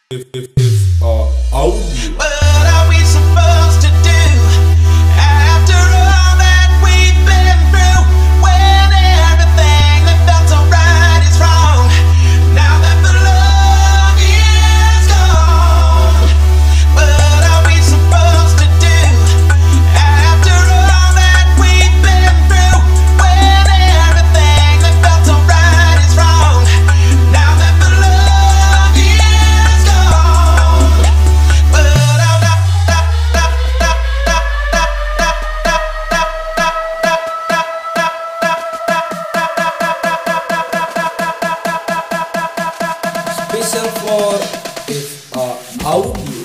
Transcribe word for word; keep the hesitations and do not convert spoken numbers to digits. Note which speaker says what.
Speaker 1: If, if, if, uh, audio.
Speaker 2: What are we supposed to do after all that we've been through? When everything that felt so right is wrong. Now that the love is gone. What are we supposed to do after all that we've been through? When everything that felt so right is wrong. Now that the love is gone.
Speaker 1: Special for if uh, audio.